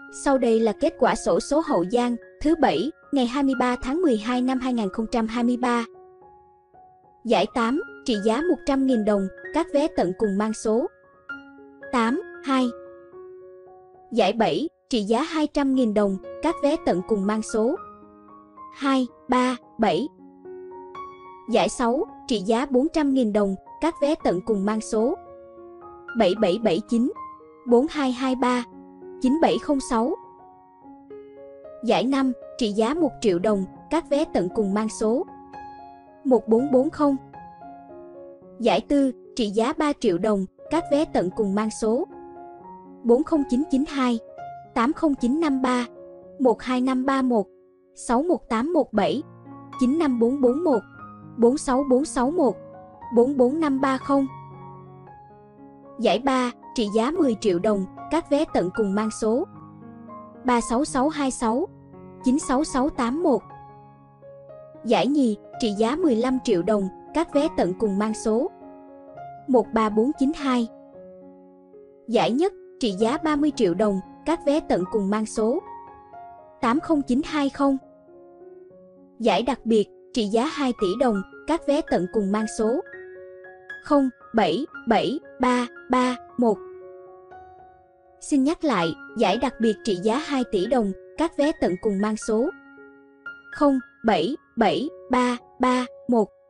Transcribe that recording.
Sau đây là kết quả xổ số Hậu Giang thứ 7 ngày 23 tháng 12 năm 2023. Giải 8, trị giá 100.000 đồng, các vé tận cùng mang số 8, 2. Giải 7, trị giá 200.000 đồng, các vé tận cùng mang số 2, 3, 7. Giải 6, trị giá 400.000 đồng, các vé tận cùng mang số 7779, 4223, 9706. Giải 5, trị giá 1 triệu đồng, các vé tận cùng mang số 1440. Giải 4, trị giá 3 triệu đồng, các vé tận cùng mang số 40992, 80953, 12531, 61817, 95441, 46461, 44530. Giải 3, trị giá 10 triệu đồng, các vé tận cùng mang số 36626, 96681. Giải nhì, trị giá 15 triệu đồng, các vé tận cùng mang số 13492. Giải nhất, trị giá 30 triệu đồng, các vé tận cùng mang số 80920. Giải đặc biệt, trị giá 2 tỷ đồng, các vé tận cùng mang số 077331. Xin nhắc lại, giải đặc biệt trị giá 2 tỷ đồng, các vé tận cùng mang số 077331.